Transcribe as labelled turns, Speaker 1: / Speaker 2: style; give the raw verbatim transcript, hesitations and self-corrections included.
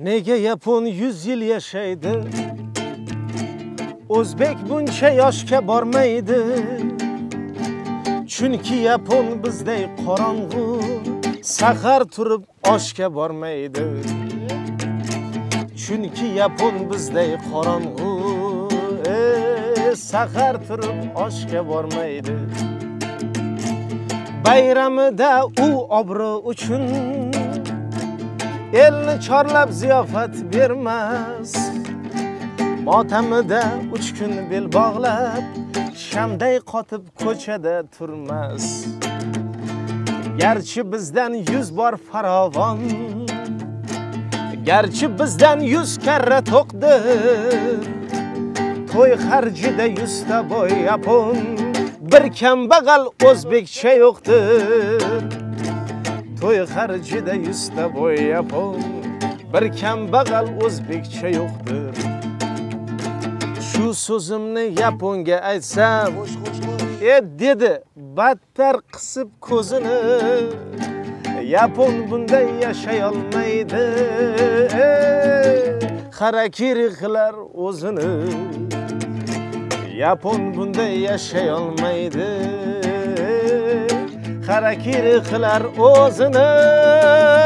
Speaker 1: Nega yapon yüz yil yashaydi? O'zbek buncha yoshga bormaydi. Chunki yapon bizday qorong'u, sahar turib oshga bormaydi. Chunki yapon bizday qorong'u, e, sahar turib oshga bormaydi. Bayramida u obro' uchun elni chorlab ziyofat bermas. Motamida uch kun bel bog'lab, shamday qotib ko'chada turmas. Garchi bizdan yuz bor farovon, garchi bizdan yuz karra to'qdir, to'y harjida yuzta boy yapon, bir kambag'al o'zbekcha yo'qdir. To'y harjida yuzta boy yapon, bir kambag'al o'zbekcha yo'qdir. Shu so'zimni yaponga aytsam, e dedi battar qisib ko'zini. Yapon bunday yashay olmaydi, harakiri qilar o'zini. Yapon bunday yashay olmaydi, harakiri qilar o'zini.